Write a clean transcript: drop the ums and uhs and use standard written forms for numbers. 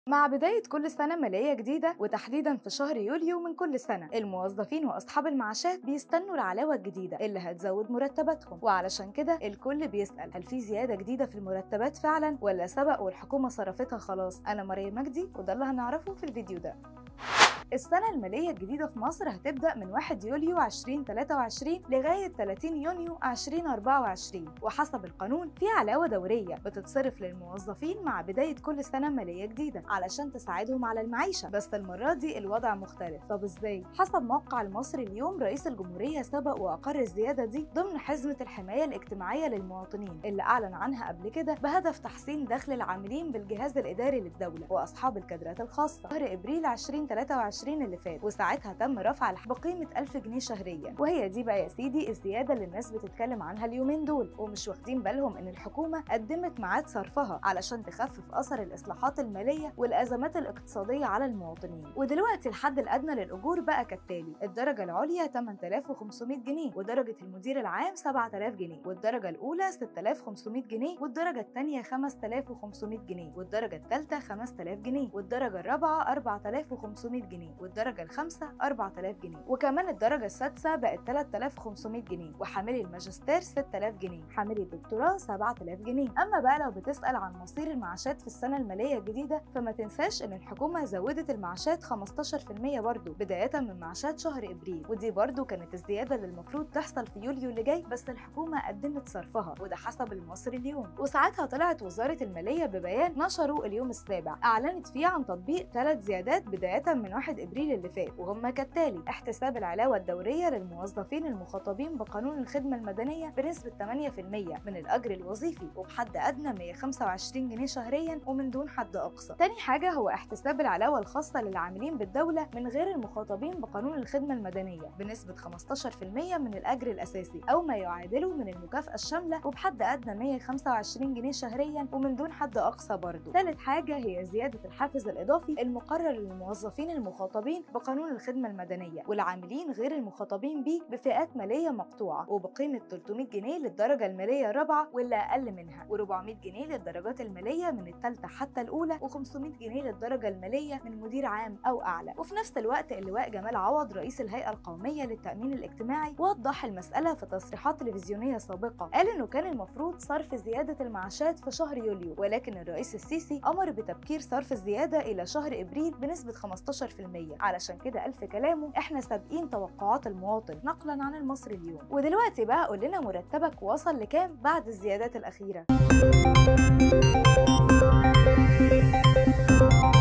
مع بداية كل سنة مالية جديدة وتحديدا في شهر يوليو من كل سنة، الموظفين وأصحاب المعاشات بيستنوا العلاوة الجديدة اللي هتزود مرتباتهم، وعلشان كده الكل بيسأل هل في زيادة جديدة في المرتبات فعلا ولا سبق والحكومة صرفتها خلاص؟ أنا مريم مجدي وده اللي هنعرفه في الفيديو ده. السنة المالية الجديدة في مصر هتبدأ من 1 يوليو 2023 لغاية 30 يونيو 2024، وحسب القانون في علاوة دورية بتتصرف للموظفين مع بداية كل سنة مالية جديدة علشان تساعدهم على المعيشة، بس المرة دي الوضع مختلف. طب ازاي؟ حسب موقع المصري اليوم، رئيس الجمهورية سبق وأقر الزيادة دي ضمن حزمة الحماية الاجتماعية للمواطنين اللي أعلن عنها قبل كده بهدف تحسين دخل العاملين بالجهاز الإداري للدولة وأصحاب الكادرات الخاصة شهر إبريل 2023 اللي فات، وساعتها تم رفع بقيمة 1000 جنيه شهريا. وهي دي بقى يا سيدي الزيادة اللي الناس بتتكلم عنها اليومين دول، ومش واخدين بالهم إن الحكومة قدمت ميعاد صرفها علشان تخفف أثر الإصلاحات المالية والأزمات الاقتصادية على المواطنين. ودلوقتي الحد الأدنى للأجور بقى كالتالي: الدرجة العليا 8500 جنيه، ودرجة المدير العام 7000 جنيه، والدرجة الأولى 6500 جنيه، والدرجة الثانية 5500 جنيه، والدرجة الثالثة 5000 جنيه، والدرجة الرابعة 4500 جنيه، والدرجة الخامسة 4000 جنيه، وكمان الدرجة السادسة بقت 3500 جنيه، وحاملي الماجستير 6000 جنيه، حاملي الدكتوراه 7000 جنيه. أما بقى لو بتسأل عن مصير المعاشات في السنة المالية الجديدة، فما تنساش إن الحكومة زودت المعاشات 15% برضه بداية من معاشات شهر إبريل، ودي برضه كانت الزيادة اللي المفروض تحصل في يوليو اللي جاي، بس الحكومة قدمت صرفها، وده حسب المصري اليوم. وساعتها طلعت وزارة المالية ببيان نشره اليوم السابع أعلنت فيه عن تطبيق 3 زيادات بداية من 1 إبريل اللي فات، وهم كالتالي: احتساب العلاوة الدورية للموظفين المخاطبين بقانون الخدمة المدنية بنسبة 8% من الأجر الوظيفي وبحد أدنى 125 جنيه شهريا ومن دون حد أقصى. تاني حاجة هو احتساب العلاوة الخاصة للعاملين بالدولة من غير المخاطبين بقانون الخدمة المدنية بنسبة 15% من الأجر الأساسي أو ما يعادله من المكافأة الشاملة وبحد أدنى 125 جنيه شهريا ومن دون حد أقصى برضه. تالت حاجة هي زيادة الحافز الإضافي المقرر للموظفين المخاطبين بقانون الخدمة المدنية والعاملين غير المخاطبين بيه بفئات مالية مقطوعة، وبقيمة 300 جنيه للدرجة المالية الرابعة واللي أقل منها، و400 جنيه للدرجات المالية من الثالثة حتى الأولى، و500 جنيه للدرجة المالية من مدير عام أو أعلى. وفي نفس الوقت اللواء جمال عوض رئيس الهيئة القومية للتأمين الاجتماعي وضح المسألة في تصريحات تلفزيونية سابقة، قال إنه كان المفروض صرف زيادة المعاشات في شهر يوليو، ولكن الرئيس السيسي أمر بتبكير صرف الزيادة إلى شهر إبريل بنسبة 15%، علشان كده قال في كلامه: احنا سابقين توقعات المواطن، نقلا عن المصري اليوم. ودلوقتي بقى قول لنا مرتبك وصل لكام بعد الزيادات الأخيرة؟